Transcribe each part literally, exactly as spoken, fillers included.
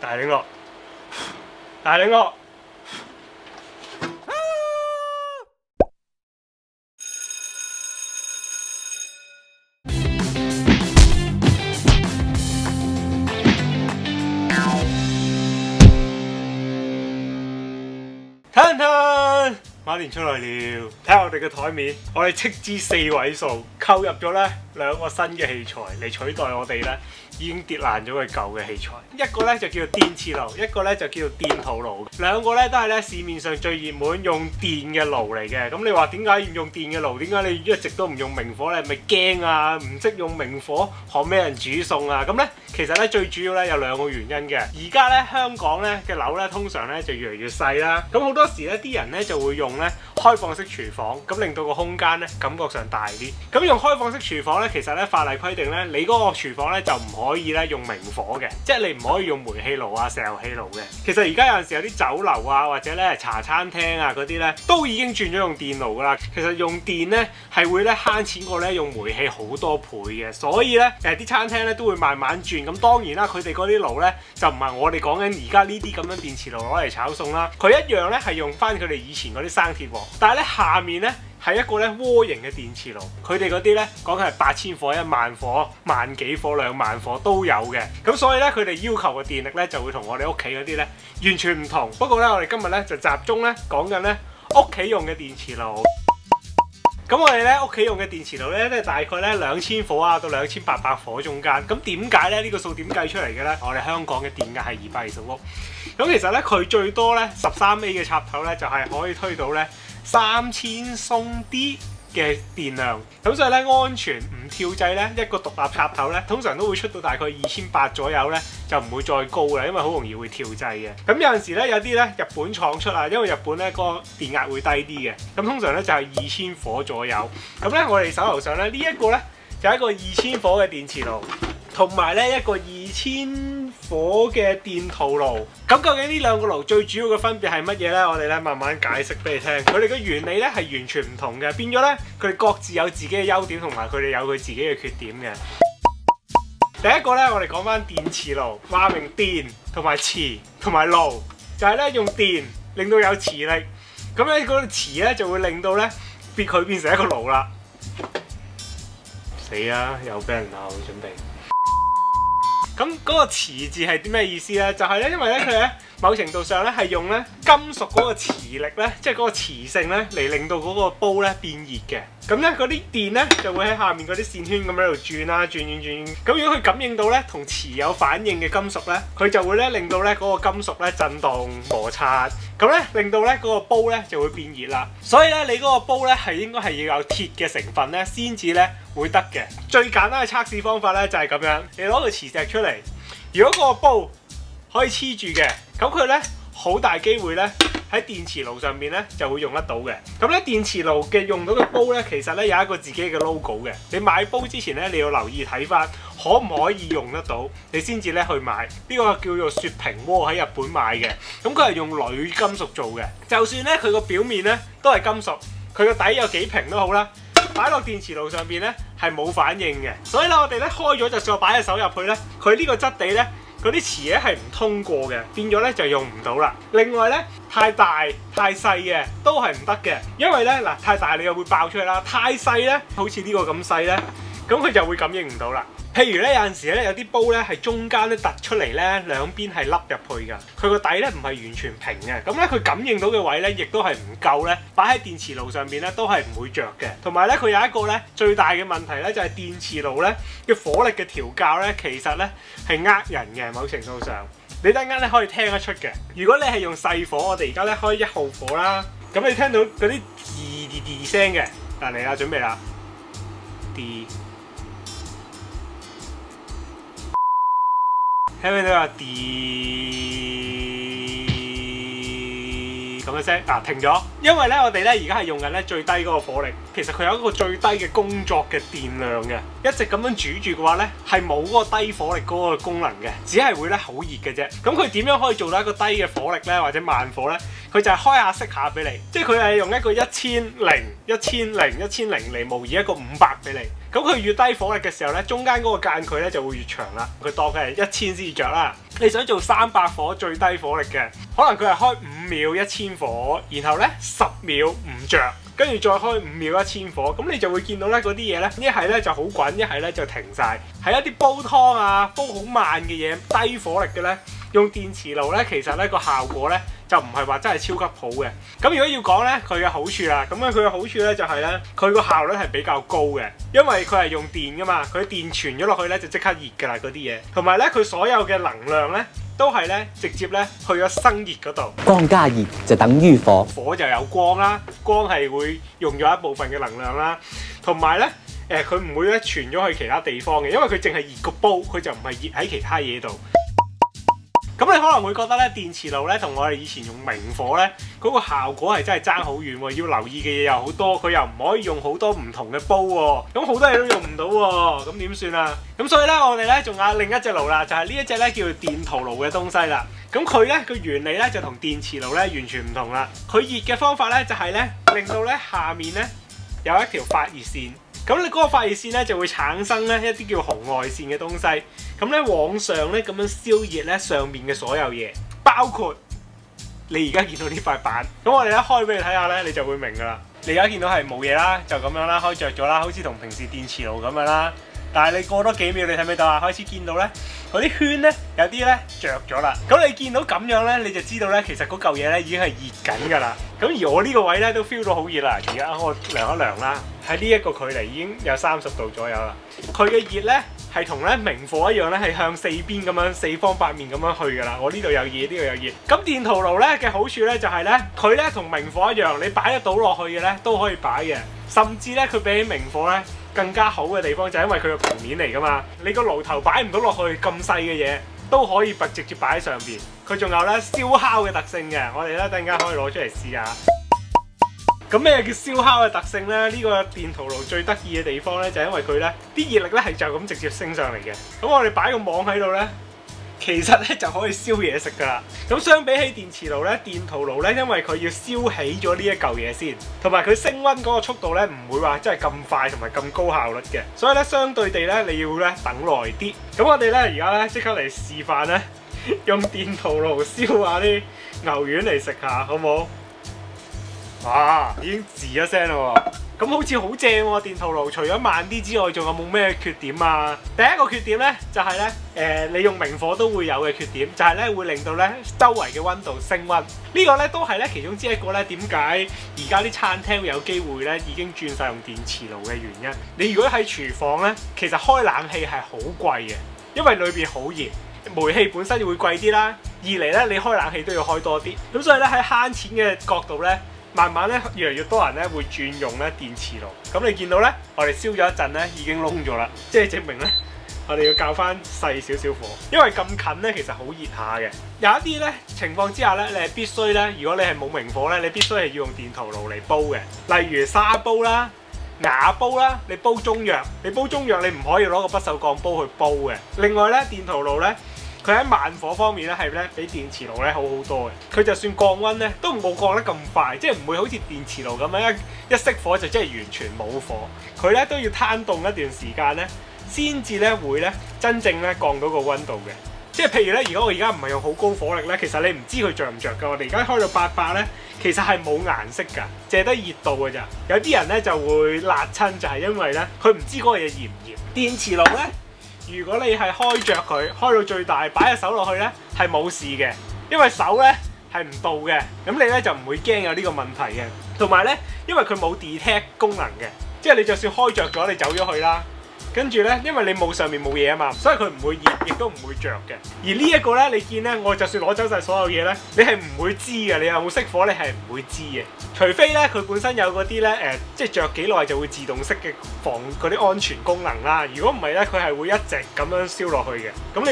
大領落，大領落。騰騰，馬年出來了，睇下我哋嘅台面，我哋斥資四位數購入咗咧兩個新嘅器材嚟取代我哋咧已經跌爛咗嘅舊嘅器材。一個咧就叫做電磁爐，一個咧就叫做電陶爐。兩個咧都係咧市面上最熱門用電嘅爐嚟嘅。咁你話點解要用電嘅爐？點解你一直都唔用明火咧？係咪驚啊？唔識用明火學咩人煮餸啊？咁咧其實咧最主要咧有兩個原因嘅。而家咧香港咧嘅樓咧通常咧就越嚟越細啦。咁好多時咧啲人咧就會用咧開放式廚房，咁令到個空間咧感覺上大啲。咁用開放式廚房咧，其實咧法例規定咧，你嗰個廚房咧就唔可以咧用明火嘅，即係你唔可以用煤氣爐啊、石油氣爐嘅。其實而家有陣時有啲酒樓啊，或者咧茶餐廳啊嗰啲咧，都已經轉咗用電爐噶啦。其實用電咧係會咧慳錢過咧用煤氣好多倍嘅，所以咧誒啲餐廳咧都會慢慢轉。咁當然啦，佢哋嗰啲爐咧就唔係我哋講緊而家呢啲咁樣電磁爐攞嚟炒餸啦，佢一樣咧係用翻佢哋以前嗰啲生鐵鑊，但係咧下面咧係一個咧渦形嘅電磁爐，佢哋嗰啲咧講緊係八千火、一萬火、萬幾火、兩萬火都有嘅。咁所以咧佢哋要求嘅電力咧就會同我哋屋企嗰啲咧完全唔同。不過咧我哋今日咧就集中咧講緊咧屋企用嘅電磁爐。咁我哋咧屋企用嘅電磁爐咧都係大概咧兩千火啊到兩千八百火中間。咁點解咧呢個數點計出嚟嘅咧？我哋香港嘅電壓係二百二十伏。咁其實咧佢最多咧十三 A 嘅插頭咧就係可以推到咧三千鬆啲嘅電量。咁所以咧安全唔跳掣咧一個獨立插頭咧通常都會出到大概二千八左右咧，就唔會再高啦，因為好容易會跳掣嘅。咁有陣時咧有啲咧日本廠出啊，因為日本咧個電壓會低啲嘅。咁通常咧就係二千火左右。咁咧我哋手頭上咧呢一個咧就係一個二千火嘅電磁爐，同埋咧一個二千火嘅電陶爐。咁究竟呢兩個爐最主要嘅分別係乜嘢咧？我哋咧慢慢解釋俾你聽。佢哋嘅原理咧係完全唔同嘅，變咗咧佢哋各自有自己嘅優點，同埋佢哋有佢自己嘅缺點嘅。第一個咧，我哋講翻電磁爐，話明電同埋磁同埋爐，就係咧用電令到有磁力，咁咧嗰個磁咧就會令到咧變佢變成一個爐啦。死啦！又俾人鬧，準備。咁嗰個磁字係啲咩意思咧？就係咧，因為咧佢咧某程度上咧係用咧金屬嗰個磁力咧，即係嗰個磁性咧嚟令到嗰個煲咧變熱嘅。咁咧嗰啲電咧就會喺下面嗰啲線圈咁喺度轉啦，轉轉轉。咁如果佢感應到咧同磁有反應嘅金屬咧，佢就會咧令到咧嗰個金屬咧震動摩擦，咁咧令到咧嗰個煲咧就會變熱啦。所以咧你嗰個煲咧係應該係要有鐵嘅成分咧先至咧會得嘅。最簡單嘅測試方法咧就係咁樣，你攞個磁石出嚟，如果嗰個煲可以黐住嘅，咁佢咧好大機會咧喺電磁爐上面咧就會用得到嘅。咁咧電磁爐嘅用到嘅煲咧，其實咧有一個自己嘅 logo 嘅。你買煲之前咧，你要留意睇翻可唔可以用得到，你先至咧去買。呢個叫做雪平鍋，喺日本買嘅。咁佢係用鋁金屬做嘅，就算咧佢個表面咧都係金屬，佢個底有幾平都好啦，擺落電磁爐上邊咧係冇反應嘅。所以咧我哋咧開咗就再擺隻手入去咧，佢呢個質地咧嗰啲磁咧係唔通過嘅，變咗咧就用唔到啦。另外咧太大太細嘅都係唔得嘅，因為咧嗱太大你又會爆出去啦，太細咧好似呢個咁細咧，咁佢就會感應唔到啦。譬如咧有陣時咧有啲煲咧係中間咧突出嚟咧，兩邊係凹入去㗎，佢個底咧唔係完全平嘅，咁咧佢感應到嘅位咧亦都係唔夠咧，擺喺電磁爐上邊咧都係唔會着嘅。同埋咧佢有一個咧最大嘅問題咧就係電磁爐咧嘅火力嘅調校咧其實咧係呃人嘅，某程度上你等間咧可以聽得出嘅。如果你係用細火，我哋而家咧開一號火啦，咁你聽到嗰啲滴滴滴聲嘅，嗱嚟啦，準備啦，滴。聽唔聽到啊？啲咁嘅聲，嗱停咗，因為咧我哋咧而家係用緊咧最低嗰個火力，其實佢有一個最低嘅工作嘅電量嘅，一直咁樣煮住嘅話咧係冇嗰個低火力嗰個功能嘅，只係會咧好熱嘅啫。咁佢點樣可以做到一個低嘅火力咧，或者慢火咧？ 佢就係開下熄下俾你，即係佢係用一個一千零、一千零、一千零嚟模擬一個五百俾你。咁佢越低火力嘅時候咧，中間嗰個間距咧就會越長啦。佢當佢係一千先着啦。你想做三百火最低火力嘅，可能佢係開五秒一千火，然後咧十秒唔着，跟住再開五秒一千火。咁你就會見到咧嗰啲嘢咧，一係咧就好滾，一係咧就停晒。係一啲煲湯啊、煲好慢嘅嘢、低火力嘅咧，用電磁爐咧，其實咧個效果咧就唔係話真係超級好嘅。咁如果要講咧佢嘅好處啦，咁咧佢嘅好處咧就係咧佢個效率係比較高嘅，因為佢係用電噶嘛，佢電傳咗落去咧就即刻熱噶啦嗰啲嘢，同埋咧佢所有嘅能量咧都係咧直接咧去咗生熱嗰度。 光加熱就等於火， 火就有光啦，光係會用咗一部分嘅能量啦，同埋咧誒佢唔會咧傳咗去其他地方嘅，因為佢淨係熱個煲，佢就唔係熱喺其他嘢度。咁你可能會覺得咧，電磁爐咧同我哋以前用明火咧嗰個效果係真係爭好遠喎，要留意嘅嘢又好多，佢又唔可以用好多唔同嘅煲喎，咁好多嘢都用唔到喎，咁點算啊？咁所以咧，我哋咧仲有另一隻爐啦，就係呢一隻咧叫做電陶爐嘅東西啦。咁佢咧個原理咧就同電磁爐咧完全唔同啦。佢熱嘅方法咧就係咧令到咧下面咧有一條發熱線。咁你嗰個發熱線咧就會產生咧一啲叫紅外線嘅東西，咁咧往上咧咁樣燒熱咧上面嘅所有嘢，包括你而家見到呢塊板。咁我哋一開俾你睇下咧，你就會明㗎啦。你而家見到係冇嘢啦，就咁樣啦，開着咗啦，好似同平時電磁爐咁樣啦。但係你過多幾秒，你睇唔睇到啊？開始見到咧嗰啲圈咧有啲咧着咗啦。咁你見到咁樣咧，你就知道咧其實嗰嚿嘢咧已經係熱緊㗎啦。咁而我呢個位咧都 feel 到好熱啦。而家我量一量啦，喺呢一個距離已經有三十度左右啦。佢嘅熱咧係同咧明火一樣咧，係向四邊咁樣四方八面咁樣去㗎啦。我呢度有熱，呢度有熱。咁電陶爐咧嘅好處咧就係咧，佢咧同明火一樣，你擺得到落去嘅咧都可以擺嘅，甚至咧佢比起明火咧更加好嘅地方就係因為佢個平面嚟㗎嘛，你個爐頭擺唔到落去咁細嘅嘢都可以直接擺喺上邊。佢仲有咧燒烤嘅特性嘅，我哋咧等陣間可以攞出嚟試下。咁咩叫燒烤嘅特性咧？呢個電陶爐最得意嘅地方咧就係因為佢咧啲熱力咧係就咁直接升上嚟嘅。咁我哋擺個網喺度咧，其實咧就可以燒嘢食㗎啦。咁相比起電磁爐咧，電陶爐咧因為佢要燒起咗呢一嚿嘢先，同埋佢升溫嗰個速度咧唔會話真係咁快同埋咁高效率嘅，所以咧相對地咧你要咧等耐啲。咁我哋咧而家咧即刻嚟示範咧，用電陶爐燒下啲牛丸嚟食下，好唔好？哇！已經吱一聲啦喎，咁好似好正喎電陶爐。除咗慢啲之外，仲有冇咩缺點啊？第一個缺點咧就係咧，誒你用明火都會有嘅缺點，就係咧會令到咧周圍嘅溫度升溫。呢個咧都係咧其中之一個咧點解而家啲餐廳會有機會咧已經轉晒用電磁爐嘅原因。你如果喺廚房咧，其實開冷氣係好貴嘅，因為裏邊好熱。煤氣本身會貴啲啦，二嚟咧你開冷氣都要開多啲，咁所以咧喺慳錢嘅角度咧，慢慢咧越嚟越多人咧會轉用咧電磁爐。咁你見到咧，我哋燒咗一陣咧已經燶咗啦，即係證明咧我哋要較翻細少少火，因為咁近咧其實好熱下嘅。有一啲咧情況之下咧，你係必須咧，如果你係冇明火咧，你必須係要用電陶爐嚟煲嘅，例如砂煲啦、瓦煲啦，你煲中藥，你煲中藥你唔可以攞個不鏽鋼煲去煲嘅。另外咧，電陶爐咧，佢喺慢火方面咧係咧比電磁爐咧好好多嘅。佢就算降溫咧都冇降得咁快，即係唔會好似電磁爐咁樣一一熄火就真係完全冇火。佢咧都要攤凍一段時間咧，先至咧會咧真正咧降到個溫度嘅。即係譬如咧，如果我而家唔係用好高火力咧，其實你唔知佢着唔着㗎。我哋而家開到八百咧，其實係冇顏色㗎，淨係得熱度㗎咋。有啲人咧就會辣親，就係因為咧佢唔知嗰個嘢熱唔熱。電磁爐咧，如果你係開着佢，開到最大，擺隻手落去咧係冇事嘅，因為手咧係唔到嘅，咁你咧就唔會驚有呢個問題嘅。同埋咧，因為佢冇 detect 功能嘅，即係你就算開着咗，你走咗去啦。跟住咧，因為你冇上面冇嘢啊嘛，所以佢唔會熱，亦都唔會着嘅。而呢一個咧，你見咧，我就算攞走晒所有嘢咧，你係唔會知嘅。你有冇熄火，你係唔會知嘅。除非咧，佢本身有嗰啲咧，誒、呃，即係着幾耐就會自動熄嘅防嗰啲安全功能啦。如果唔係咧，佢係會一直咁樣燒落去嘅。咁你話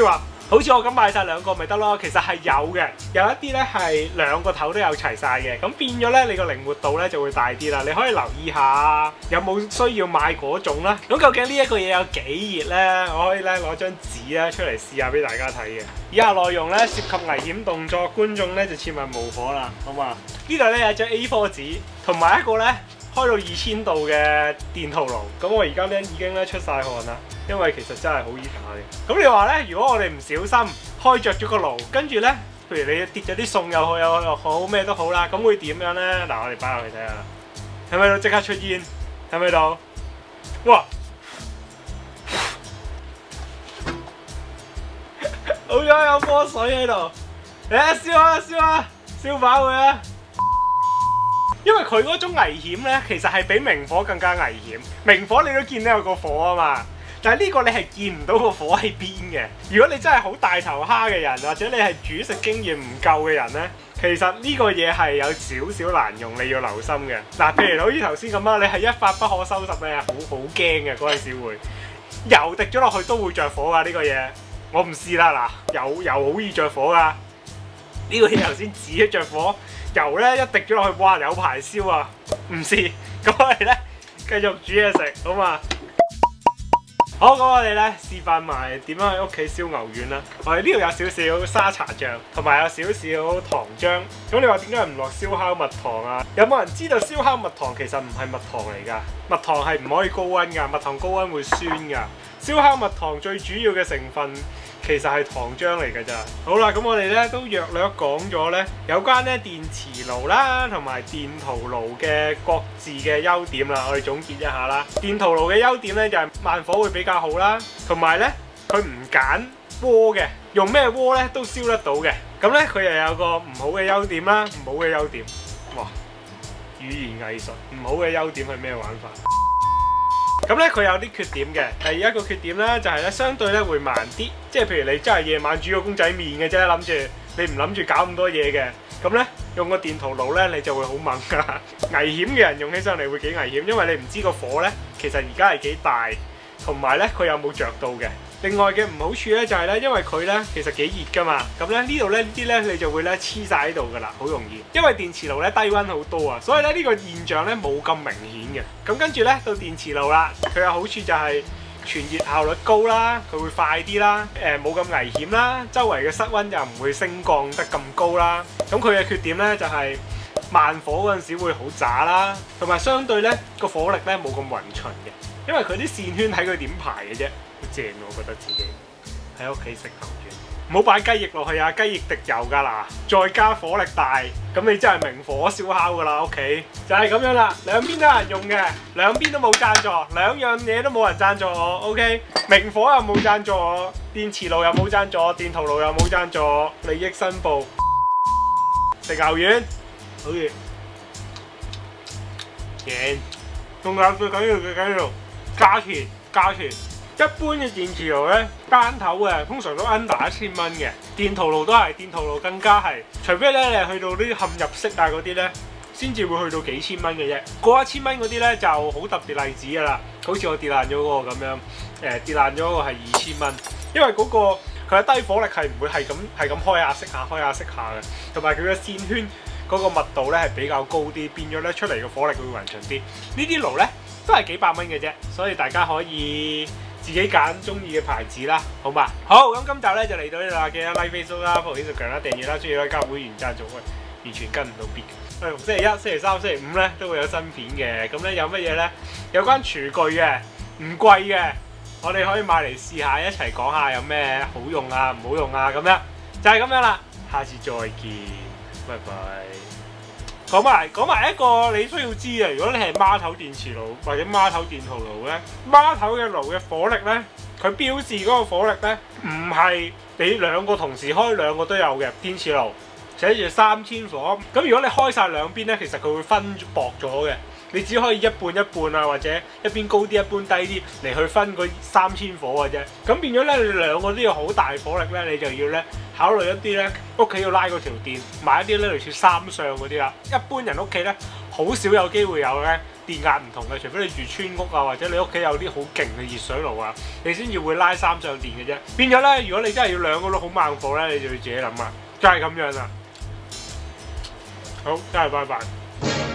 好似我咁買晒兩個咪得咯。其實係有嘅，有一啲咧係兩個頭都有齊晒嘅，咁變咗咧你個靈活度咧就會大啲啦。你可以留意下有冇需要買嗰種啦。咁究竟呢一個嘢有幾熱咧？我可以咧攞張紙咧出嚟試下俾大家睇嘅。以下內容咧涉及危險動作，觀眾咧就切勿冒火啦，好嘛？呢度咧有張 A 四 紙，同埋一個咧開到二千度嘅電陶爐。咁我而家咧已經咧出晒汗啦，因為其實真係好熱下嘅。咁你話咧，如果我哋唔小心開着咗個爐，跟住咧，譬如你跌咗啲餸又好又又好咩都好啦，咁會點樣咧？嗱，我哋擺落去睇下啦，係咪度即刻出煙？係咪度？哇！好彩有波水喺度，嚟啊燒啊燒啊，燒飽佢啊！因為佢嗰種危險咧，其實係比明火更加危險。明火你都見到有個火啊嘛，但係呢個你係見唔到個火喺邊嘅。如果你真係好大頭蝦嘅人，或者你係煮食經驗唔夠嘅人咧，其實呢個嘢係有少少難用，你要留心嘅。嗱，譬如好似頭先咁啦，你係一發不可收拾咧，好好驚嘅嗰陣時會油滴咗落去都會着火㗎呢個嘢。我唔試啦，嗱，油油好易着火㗎。呢個嘢頭先指一着火。油咧一滴咗落去，哇！有排燒啊！唔試，咁我哋咧繼續煮嘢食，好嘛？好，咁我哋咧示範埋點樣喺屋企燒牛丸啦。我哋呢度有少少沙茶醬，同埋有少少糖漿。咁你話點解唔落燒烤蜜糖啊？有冇人知道燒烤蜜糖其實唔係蜜糖嚟㗎？蜜糖係唔可以高溫㗎，蜜糖高溫會酸㗎。燒烤蜜糖最主要嘅成分其實係糖漿嚟㗎咋。好啦，咁我哋咧都約略講咗咧有關咧電磁爐啦同埋電陶爐嘅各自嘅優點啦。我哋總結一下啦。電陶爐嘅優點咧就係慢火會比較好啦，同埋咧佢唔揀鍋嘅，用咩鍋咧都燒得到嘅。咁咧佢又有個唔好嘅優點啦，唔好嘅優點，哇！語言藝術，唔好嘅優點係咩玩法？咁咧佢有啲缺點嘅，第一個缺點咧就係咧相對咧會慢啲，即係譬如你真係夜晚煮個公仔麵嘅啫，諗住你唔諗住搞咁多嘢嘅，咁咧用個電陶爐咧你就會好猛㗎，危險嘅人用起上嚟會幾危險，因為你唔知個火咧其實而家係幾大，同埋咧佢有冇着到嘅。另外嘅唔好處咧就係咧，因為佢咧其實幾熱㗎嘛，咁咧呢度咧呢啲咧你就會咧黐晒喺度㗎啦，好容易。因為電磁爐咧低溫好多啊，所以咧呢個現象咧冇咁明顯嘅。咁跟住咧到電磁爐啦，佢有好處就係傳熱效率高啦，佢會快啲啦，誒冇咁危險啦，周圍嘅室溫又唔會升降得咁高啦。咁佢嘅缺點咧就係慢火嗰陣時會好渣啦，同埋相對咧個火力咧冇咁勻循嘅，因為佢啲線圈睇佢點排嘅啫。好正，我覺得自己喺屋企食牛丸，唔好擺雞翼落去啊！雞翼滴油㗎嗱，再加火力大，咁你真係明火燒烤㗎啦！屋企就係咁樣啦，兩邊都有人用嘅，兩邊都冇贊助，兩樣嘢都冇人贊助我 ，OK？ 明火又冇贊助我，電磁爐又冇贊助我，電陶爐又冇贊助我，利益申報。食牛丸，好熱，正，仲有最緊要最緊要價錢，價錢。一般嘅電磁爐咧，單頭嘅通常都 under 一千蚊嘅，電陶爐都係，電陶爐更加係，除非咧你係去到啲嵌入式啊嗰啲咧，先至會去到幾千蚊嘅啫。過一千蚊嗰啲咧就好特別例子㗎啦，好似我跌爛咗嗰個咁樣，誒跌爛咗嗰個係二千蚊，因為嗰個佢嘅低火力係唔會係咁係咁開下熄下開下熄下嘅，同埋佢嘅線圈嗰個密度咧係比較高啲，變咗咧出嚟嘅火力會勻循啲。呢啲爐咧都係幾百蚊嘅啫，所以大家可以自己揀中意嘅牌子啦，好嘛？好，咁今集咧就嚟到呢度啦，記得 like Facebook 啦、follow Instagram 啦、訂閱啦，中意咧加會員贊助，喂，完全跟唔到 beat 嘅。逢星期一、星期三、星期五咧都會有新片嘅，咁咧有乜嘢咧？有關廚具嘅，唔貴嘅，我哋可以買嚟試下，一齊講下有咩好用啊、唔好用啊咁樣，就係咁樣啦。下次再見，拜拜。講埋講埋一個你需要知嘅，如果你係孖頭電磁爐或者孖頭電陶爐咧，孖頭嘅爐嘅火力咧，佢標示嗰個火力咧，唔係你兩個同時開兩個都有嘅電磁爐，寫住三千火。咁如果你開晒兩邊咧，其實佢會分薄咗嘅，你只可以一半一半啊，或者一邊高啲一邊低啲嚟去分嗰三千火嘅啫。咁變咗咧，你兩個都要好大火力咧，你就要咧考慮一啲咧屋企要拉嗰條電，買一啲咧類似三相嗰啲啦。一般人屋企咧好少有機會有咧電壓唔同嘅，除非你住村屋啊，或者你屋企有啲好勁嘅熱水爐啊，你先至會拉三相電嘅啫。變咗咧，如果你真係要兩個都好猛火咧，你就要自己諗啦，就係咁樣啦。好，真係拜拜。